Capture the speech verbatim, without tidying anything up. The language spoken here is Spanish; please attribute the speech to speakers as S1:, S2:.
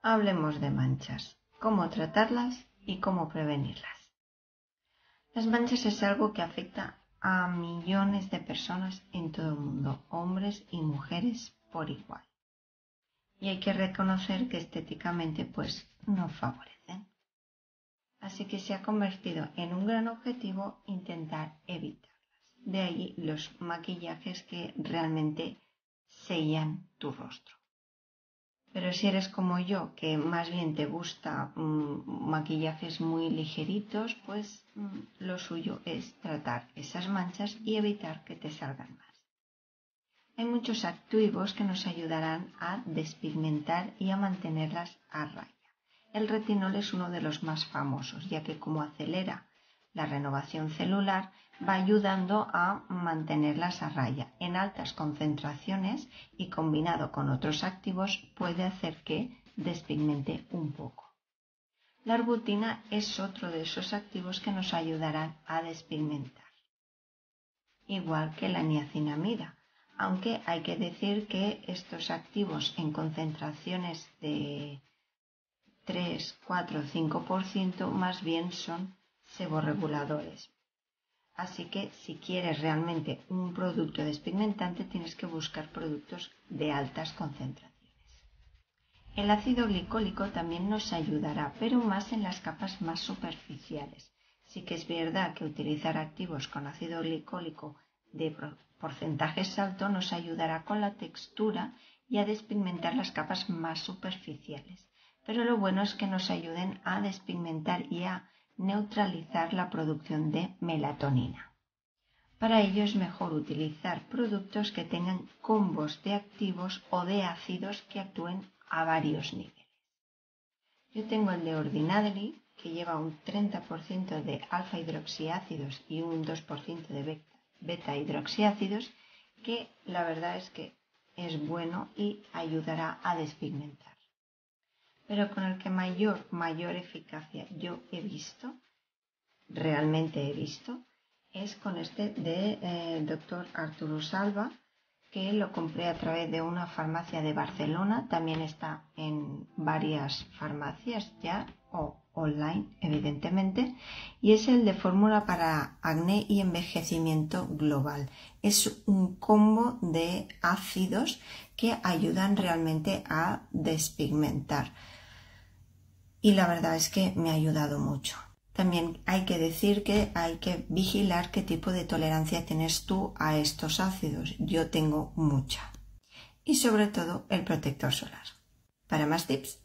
S1: hablemos de manchas, cómo tratarlas y cómo prevenirlas. Las manchas es algo que afecta a millones de personas en todo el mundo, hombres y mujeres por igual. Y hay que reconocer que estéticamente pues no favorecen. Así que se ha convertido en un gran objetivo intentar evitarlas. De ahí los maquillajes que realmente sellan tu rostro. Pero si eres como yo, que más bien te gusta mmm, maquillajes muy ligeritos, pues mmm, lo suyo es tratar esas manchas y evitar que te salgan más. Hay muchos activos que nos ayudarán a despigmentar y a mantenerlas a raya. El retinol es uno de los más famosos, ya que como acelera la renovación celular, va ayudando a mantenerlas a raya. En altas concentraciones y combinado con otros activos puede hacer que despigmente un poco. La arbutina es otro de esos activos que nos ayudarán a despigmentar, igual que la niacinamida, aunque hay que decir que estos activos en concentraciones de tres, cuatro, cinco por ciento más bien son seborreguladores. Así que si quieres realmente un producto despigmentante tienes que buscar productos de altas concentraciones. El ácido glicólico también nos ayudará, pero más en las capas más superficiales. Sí que es verdad que utilizar activos con ácido glicólico de porcentajes alto nos ayudará con la textura y a despigmentar las capas más superficiales. Pero lo bueno es que nos ayuden a despigmentar y a neutralizar la producción de melatonina. Para ello es mejor utilizar productos que tengan combos de activos o de ácidos que actúen a varios niveles. Yo tengo el de Ordinary, que lleva un treinta por ciento de alfa hidroxiácidos y un dos por ciento de beta hidroxiácidos, que la verdad es que es bueno y ayudará a despigmentar. Pero con el que mayor, mayor eficacia yo he visto, realmente he visto, es con este de eh, doctor Arturo Salva, que lo compré a través de una farmacia de Barcelona, también está en varias farmacias ya, o online evidentemente, y es el de fórmula para acné y envejecimiento global. Es un combo de ácidos que ayudan realmente a despigmentar. Y la verdad es que me ha ayudado mucho. También hay que decir que hay que vigilar qué tipo de tolerancia tienes tú a estos ácidos. Yo tengo mucha. Y sobre todo el protector solar. Para más tips,